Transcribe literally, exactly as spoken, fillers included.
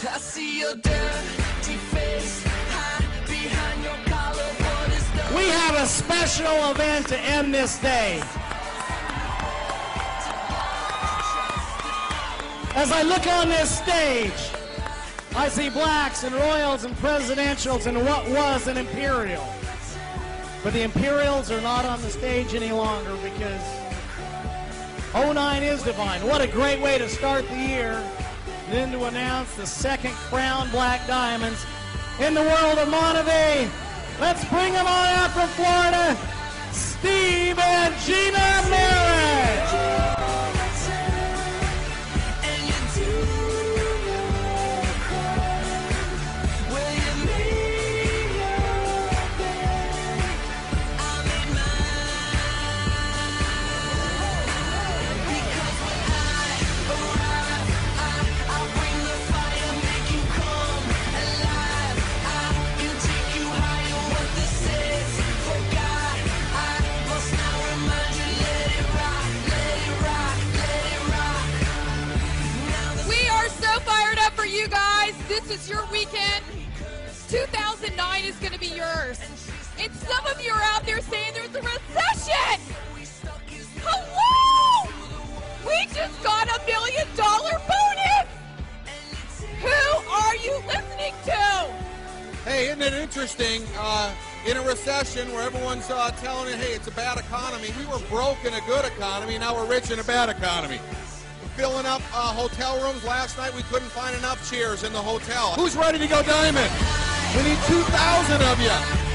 I see your dirty face hide behind your collar. What is the... We have a special event to end this day. As I look on this stage, I see blacks and royals and presidentials and what was an imperial. But the Imperials are not on the stage any longer because oh nine is divine. What a great way to start the year. Then to announce the second Crown Black Diamonds in the world of Monterey. Let's bring them on out from Florida, Steve and Gina Merritt. This is your weekend. two thousand nine is going to be yours. And some of you are out there saying there's a recession. Hello! We just got a million dollar bonus. Who are you listening to? Hey, isn't it interesting? Uh, in a recession where everyone's uh, telling you, hey, it's a bad economy. We were broke in a good economy. Now we're rich in a bad economy. Filling up uh, hotel rooms. Last night we couldn't find enough chairs in the hotel. Who's ready to go diamond? We need two thousand of you.